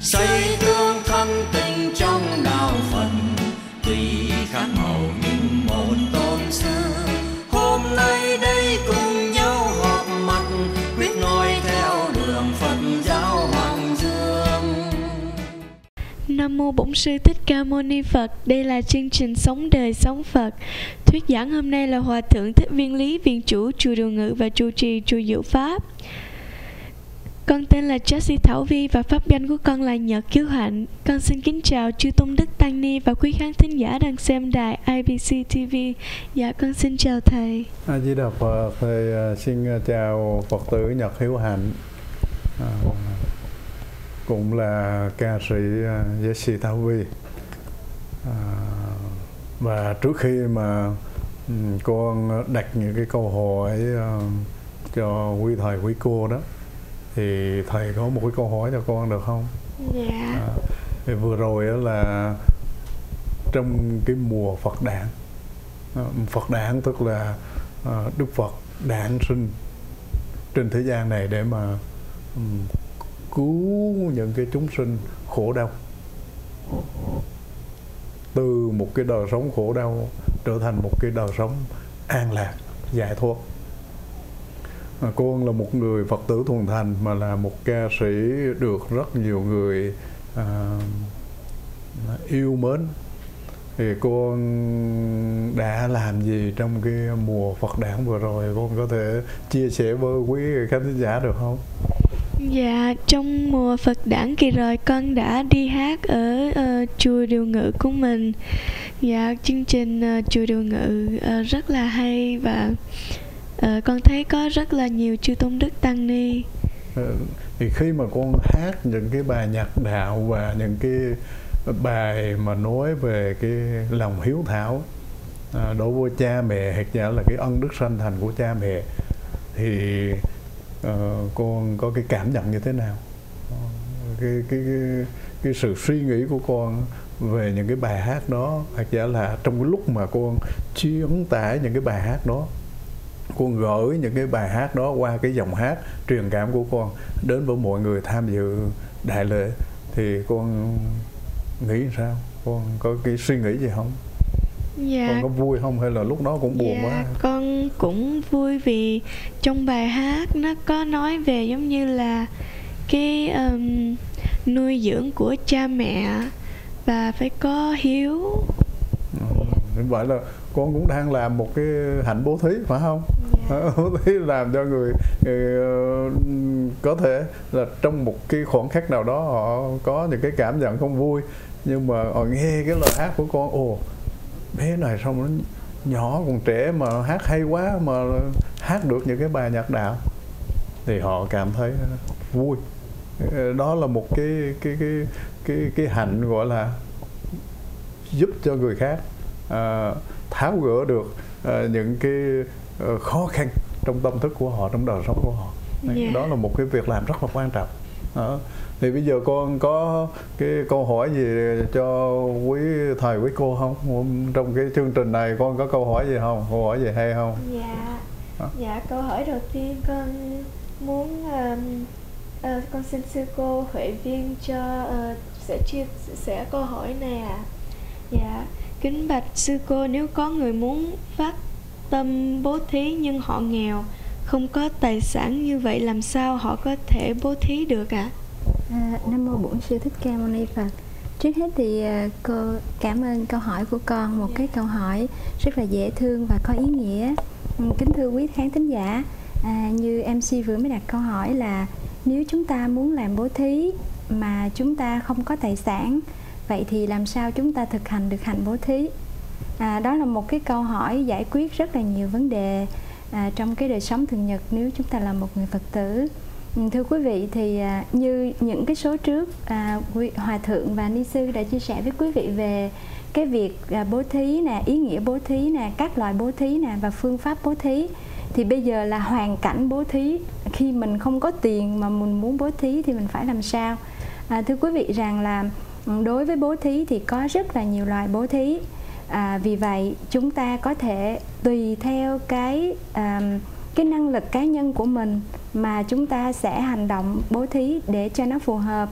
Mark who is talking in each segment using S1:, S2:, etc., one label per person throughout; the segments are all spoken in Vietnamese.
S1: xây tương thân tình trong đạo Phật, tuy khác màu nhưng một tôn sư. Hôm nay đây cùng nhau họp mặt, quyết noi theo đường Phật giáo Hoàng Dương.
S2: Nam mô Bổn Sư Thích Ca Mâu Ni Phật. Đây là chương trình Sống Đời Sống Phật. Thuyết giảng hôm nay là Hòa Thượng Thích Viên Lý, Viện Chủ Chùa Điều Ngự và trụ trì Chùa Diệu Pháp. Con tên là Jessie Thảo Vi và pháp danh của con là Nhật Kiếu Hạnh. Con xin kính chào chư Tôn Đức Tăng Ni và quý khán thính giả đang xem đài IBC TV. Dạ, con xin chào thầy.
S3: A Di Đà Phật. Thầy xin chào Phật tử Nhật Hiếu Hạnh, cũng là ca sĩ Jessie Thảo Vi. Và trước khi mà con đặt những cái câu hỏi cho quý thầy quý cô đó, thì thầy có một cái câu hỏi cho con được không?
S2: Dạ.
S3: Thì vừa rồi đó là trong cái mùa Phật đản. Phật đản tức là Đức Phật đản sinh trên thế gian này để mà cứu những cái chúng sinh khổ đau, từ một cái đời sống khổ đau trở thành một cái đời sống an lạc, giải thoát. Con là một người Phật tử thuần thành, mà là một ca sĩ được rất nhiều người yêu mến. Thì con đã làm gì trong cái mùa Phật đản vừa rồi? Con có thể chia sẻ với quý khán thính giả được không?
S2: Dạ, trong mùa Phật đản kỳ rồi con đã đi hát ở chùa Điều Ngự của mình. Dạ, chương trình chùa Điều Ngự rất là hay và con thấy có rất là nhiều chư Tôn Đức Tăng Ni.
S3: Thì khi mà con hát những cái bài nhạc đạo và những cái bài mà nói về cái lòng hiếu thảo đối với cha mẹ, hoặc giả là cái ân đức sanh thành của cha mẹ, thì con có cái cảm nhận như thế nào? Cái sự suy nghĩ của con về những cái bài hát đó, hoặc giả là trong cái lúc mà con truyền tải những cái bài hát đó, con gửi những cái bài hát đó qua cái giọng hát truyền cảm của con đến với mọi người tham dự đại lễ, thì con nghĩ sao? Con có cái suy nghĩ gì không?
S2: Dạ.
S3: Con có vui không hay là lúc đó cũng buồn quá?
S2: Con cũng vui vì trong bài hát nó có nói về giống như là cái nuôi dưỡng của cha mẹ và phải có hiếu.
S3: Vậy là con cũng đang làm một cái hạnh bố thí, phải không? Bố thí làm cho người có thể là trong một cái khoảnh khắc nào đó họ có những cái cảm nhận không vui, nhưng mà họ nghe cái lời hát của con, ồ, bé này xong nó nhỏ còn trẻ mà hát hay quá, mà hát được những cái bài nhạc đạo, thì họ cảm thấy vui. Đó là một cái hạnh gọi là giúp cho người khác tháo gỡ được những cái khó khăn trong tâm thức của họ, trong đời sống của họ. Đó là một cái việc làm rất là quan trọng. Thì bây giờ con có cái câu hỏi gì cho quý thầy quý cô không? Trong cái chương trình này con có câu hỏi gì không? Câu hỏi gì hay không?
S2: Dạ, câu hỏi đầu tiên con muốn con xin sư cô Huệ Viên cho sẽ chia sẻ câu hỏi này ạ. Dạ, kính bạch sư cô, nếu có người muốn phát tâm bố thí nhưng họ nghèo, không có tài sản, như vậy làm sao họ có thể bố thí được ạ?
S4: Nam mô Bổn Sư Thích Ca Mâu Ni Phật. Trước hết thì cô cảm ơn câu hỏi của con, một cái câu hỏi rất là dễ thương và có ý nghĩa. Kính thưa quý khán thính giả, như MC vừa mới đặt câu hỏi là nếu chúng ta muốn làm bố thí mà chúng ta không có tài sản, vậy thì làm sao chúng ta thực hành được hạnh bố thí? Đó là một cái câu hỏi giải quyết rất là nhiều vấn đề trong cái đời sống thường nhật nếu chúng ta là một người Phật tử. Thưa quý vị, thì như những cái số trước Hòa Thượng và Ni Sư đã chia sẻ với quý vị về cái việc bố thí nè, ý nghĩa bố thí nè, các loại bố thí nè và phương pháp bố thí. Thì bây giờ là hoàn cảnh bố thí, khi mình không có tiền mà mình muốn bố thí thì mình phải làm sao? Thưa quý vị rằng là đối với bố thí thì có rất là nhiều loại bố thí. Vì vậy chúng ta có thể tùy theo cái năng lực cá nhân của mình mà chúng ta sẽ hành động bố thí để cho nó phù hợp.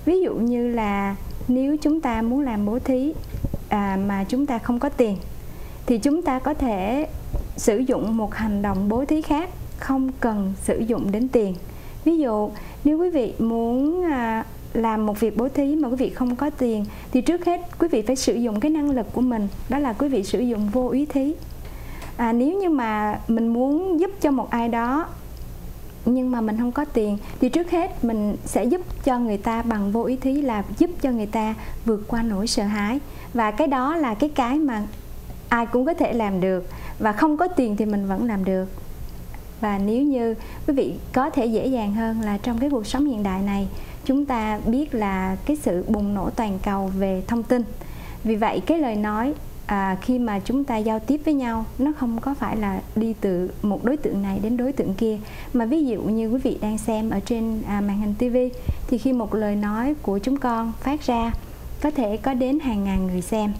S4: Ví dụ như là nếu chúng ta muốn làm bố thí mà chúng ta không có tiền, thì chúng ta có thể sử dụng một hành động bố thí khác, không cần sử dụng đến tiền. Ví dụ nếu quý vị muốn làm một việc bố thí mà quý vị không có tiền, thì trước hết quý vị phải sử dụng cái năng lực của mình, đó là quý vị sử dụng vô úy thí. Nếu như mà mình muốn giúp cho một ai đó nhưng mà mình không có tiền, thì trước hết mình sẽ giúp cho người ta bằng vô úy thí, là giúp cho người ta vượt qua nỗi sợ hãi. Và cái đó là cái mà ai cũng có thể làm được, và không có tiền thì mình vẫn làm được. Và nếu như quý vị có thể dễ dàng hơn là trong cái cuộc sống hiện đại này, chúng ta biết là cái sự bùng nổ toàn cầu về thông tin. Vì vậy cái lời nói khi mà chúng ta giao tiếp với nhau, nó không có phải là đi từ một đối tượng này đến đối tượng kia, mà ví dụ như quý vị đang xem ở trên màn hình TV, thì khi một lời nói của chúng con phát ra có thể có đến hàng ngàn người xem.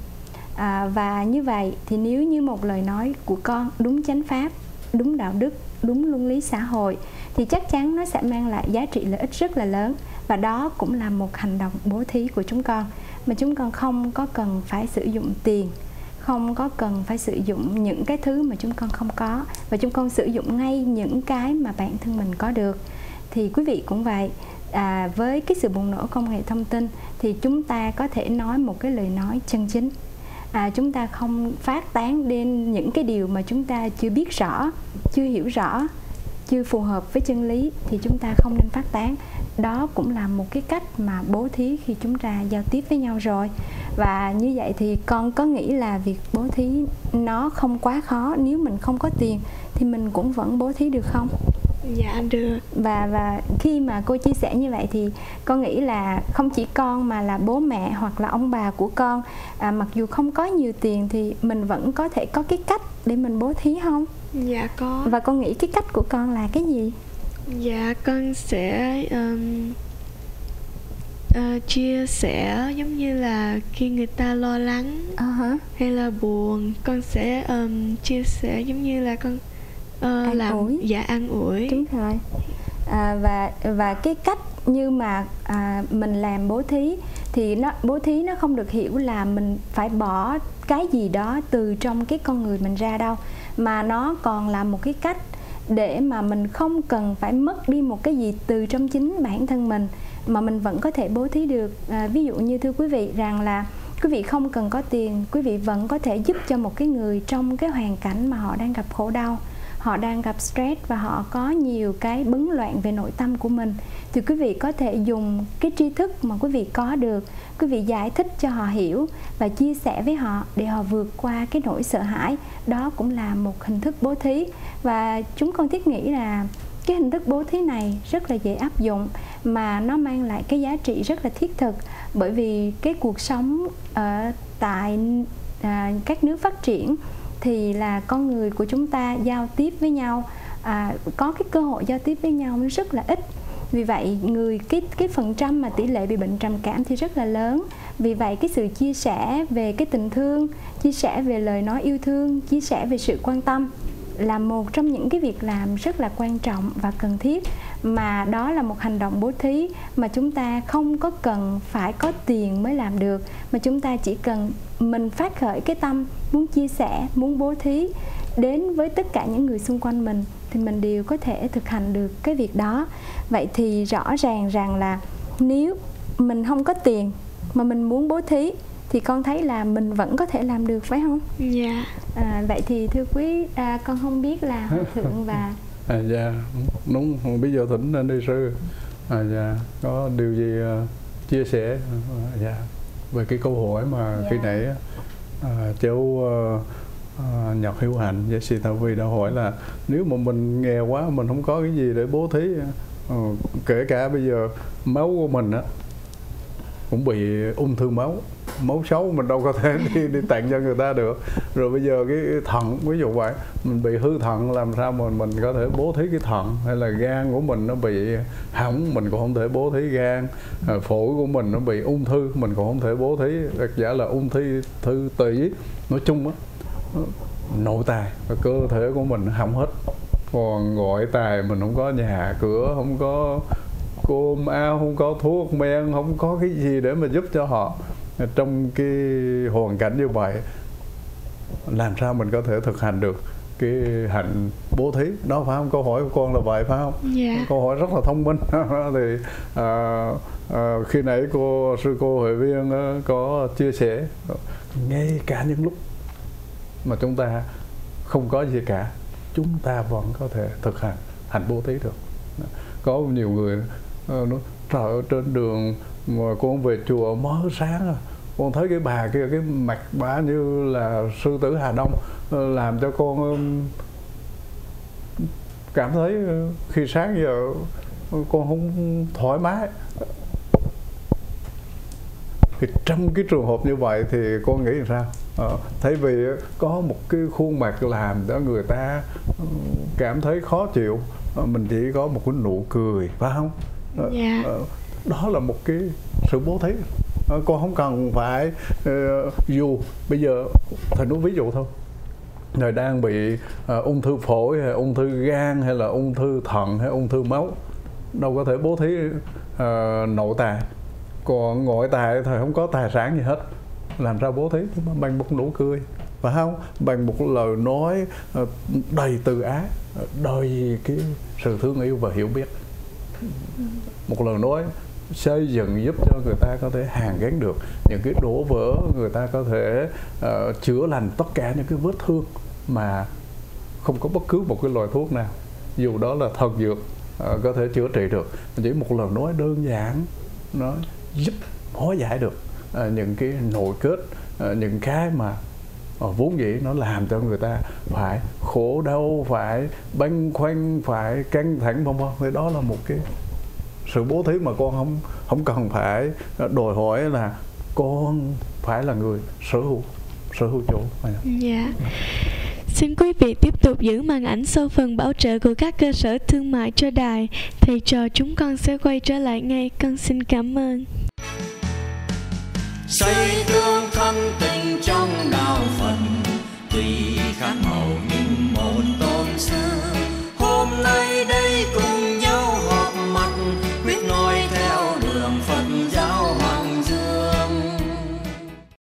S4: Và như vậy thì nếu như một lời nói của con đúng chánh pháp, đúng đạo đức, đúng luân lý xã hội, thì chắc chắn nó sẽ mang lại giá trị lợi ích rất là lớn. Và đó cũng là một hành động bố thí của chúng con, mà chúng con không có cần phải sử dụng tiền, không có cần phải sử dụng những cái thứ mà chúng con không có, và chúng con sử dụng ngay những cái mà bản thân mình có được. Thì quý vị cũng vậy, với cái sự bùng nổ công nghệ thông tin thì chúng ta có thể nói một cái lời nói chân chính. Chúng ta không phát tán đến những cái điều mà chúng ta chưa biết rõ, chưa hiểu rõ, chưa phù hợp với chân lý, thì chúng ta không nên phát tán. Đó cũng là một cái cách mà bố thí khi chúng ta giao tiếp với nhau rồi. Và như vậy thì con có nghĩ là việc bố thí nó không quá khó, nếu mình không có tiền thì mình cũng vẫn bố thí được không?
S2: Dạ được.
S4: Và khi mà cô chia sẻ như vậy thì con nghĩ là không chỉ con mà là bố mẹ hoặc là ông bà của con, mặc dù không có nhiều tiền thì mình vẫn có thể có cái cách để mình bố thí không?
S2: Dạ có.
S4: Và con nghĩ cái cách của con là cái gì?
S2: Dạ con sẽ chia sẻ, giống như là khi người ta lo lắng hay là buồn, con sẽ chia sẻ giống như là con làm ủi. Dạ an ủi.
S4: Đúng rồi. Và cái cách như mà mình làm bố thí thì bố thí nó không được hiểu là mình phải bỏ cái gì đó từ trong cái con người mình ra đâu, mà nó còn là một cái cách để mà mình không cần phải mất đi một cái gì từ trong chính bản thân mình, mà mình vẫn có thể bố thí được. Ví dụ như thưa quý vị rằng là quý vị không cần có tiền, quý vị vẫn có thể giúp cho một cái người trong cái hoàn cảnh mà họ đang gặp khổ đau, họ đang gặp stress và họ có nhiều cái bấn loạn về nội tâm của mình, thì quý vị có thể dùng cái tri thức mà quý vị có được, quý vị giải thích cho họ hiểu và chia sẻ với họ để họ vượt qua cái nỗi sợ hãi. Đó cũng là một hình thức bố thí. Và chúng con thiết nghĩ là cái hình thức bố thí này rất là dễ áp dụng, mà nó mang lại cái giá trị rất là thiết thực. Bởi vì cái cuộc sống ở tại các nước phát triển thì là con người của chúng ta giao tiếp với nhau, có cái cơ hội giao tiếp với nhau nó rất là ít. Vì vậy cái phần trăm mà tỷ lệ bị bệnh trầm cảm thì rất là lớn. Vì vậy cái sự chia sẻ về cái tình thương, chia sẻ về lời nói yêu thương, chia sẻ về sự quan tâm là một trong những cái việc làm rất là quan trọng và cần thiết. Mà đó là một hành động bố thí mà chúng ta không có cần phải có tiền mới làm được, mà chúng ta chỉ cần mình phát khởi cái tâm muốn chia sẻ, muốn bố thí đến với tất cả những người xung quanh mình, thì mình đều có thể thực hành được cái việc đó. Vậy thì rõ ràng rằng là nếu mình không có tiền mà mình muốn bố thí thì con thấy là mình vẫn có thể làm được, phải không?
S2: Dạ.
S4: Vậy thì thưa quý, con không biết là Hòa Thượng và
S3: dạ đúng, bây giờ thỉnh anh đi sư dạ có điều gì chia sẻ dạ về cái câu hỏi mà khi nãy cháu Nhật Hiếu Hạnh với Sĩ Thảo Vi đã hỏi là nếu mà mình nghèo quá, mình không có cái gì để bố thí, kể cả bây giờ máu của mình á cũng bị ung thư máu xấu, mình đâu có thể đi tặng cho người ta được. Rồi bây giờ cái thận, ví dụ vậy, mình bị hư thận, làm sao mà mình có thể bố thí cái thận? Hay là gan của mình nó bị hỏng, mình cũng không thể bố thí gan. Phổi của mình nó bị ung thư, mình cũng không thể bố thí. Đặc giả là ung thư tỵ, nói chung á, nội tài và cơ thể của mình hỏng hết. Còn gọi tài mình không có nhà cửa, không có cơm áo, không có thuốc men, không có cái gì để mà giúp cho họ. Trong cái hoàn cảnh như vậy, làm sao mình có thể thực hành được cái hạnh bố thí đó, phải không? Câu hỏi của con là vậy phải không?
S2: Dạ.
S3: Câu hỏi rất là thông minh. Thì khi nãy sư cô Huệ Viên có chia sẻ, ngay cả những lúc mà chúng ta không có gì cả, chúng ta vẫn có thể thực hành hạnh bố thí được. Có nhiều người nói trời ơi, trên đường mà con về chùa mới sáng con thấy cái bà kia, cái mặt bà như là sư tử Hà Đông, làm cho con cảm thấy khi sáng giờ con không thoải mái. Thì trong cái trường hợp như vậy thì con nghĩ làm sao? Thay vì có một cái khuôn mặt làm cho người ta cảm thấy khó chịu, mình chỉ có một cái nụ cười, phải không?
S2: Dạ.
S3: Đó là một cái sự bố thí. Con không cần phải dù bây giờ thầy nói ví dụ thôi, người đang bị ung thư phổi hay ung thư gan hay là ung thư thận hay ung thư máu, đâu có thể bố thí nội tạng. Còn ngoại tạng thầy không có tài sản gì hết, làm sao bố thí? Bằng một nụ cười, phải không? Bằng một lời nói đầy từ ái, đầy cái sự thương yêu và hiểu biết. Một lời nói xây dựng giúp cho người ta có thể hàn gắn được những cái đổ vỡ, người ta có thể chữa lành tất cả những cái vết thương mà không có bất cứ một cái loại thuốc nào, dù đó là thần dược, có thể chữa trị được. Chỉ một lời nói đơn giản nó giúp hóa giải được những cái nội kết, những cái mà vốn dĩ nó làm cho người ta phải khổ đau, phải băn khoăn, phải căng thẳng vân vân. Thì đó là một cái sự bố thí mà con không cần phải đòi hỏi là con phải là người sở hữu chỗ.
S2: Dạ. Xin quý vị tiếp tục giữ màn ảnh sau phần bảo trợ của các cơ sở thương mại cho đài. Thầy trò chúng con sẽ quay trở lại ngay. Con xin cảm ơn.
S1: Xây tương thân tình trong đạo Phật, tuy khác màu nhưng một tôn sư. Hôm nay đây cùng